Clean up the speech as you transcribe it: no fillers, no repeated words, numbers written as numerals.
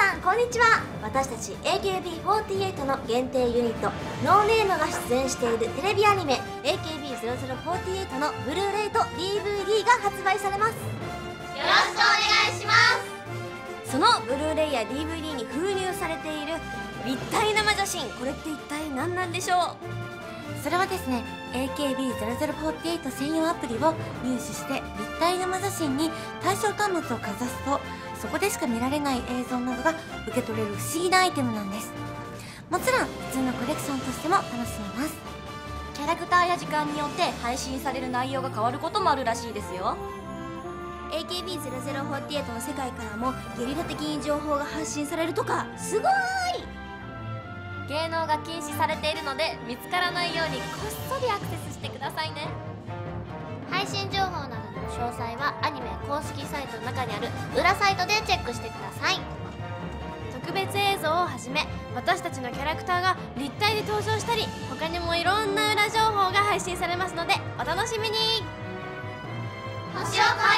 さんこんにちは。私たち AKB48 の限定ユニットノーネームが出演しているテレビアニメ AKB0048 のブルーレイと DVD が発売されます。よろしくお願いします。そのブルーレイや DVD に封入されている立体生写真、これって一体何なんでしょう。それはですね、 AKB0048 専用アプリを入手して立体生写真に対象端末をかざすと、そこでしか見られない映像などが受け取れる不思議なアイテムなんです。もちろん普通のコレクションとしても楽しめます。キャラクターや時間によって配信される内容が変わることもあるらしいですよ。 AKB0048 の世界からもゲリラ的に情報が発信されるとか、すごーい。芸能が禁止されているので見つからないようにこっそりアクセスしてくださいね。配信情報などの詳細はアニメ公式サイトの中にある裏サイトでチェックしてください。特別映像をはじめ私たちのキャラクターが立体で登場したり、他にもいろんな裏情報が配信されますのでお楽しみに。星を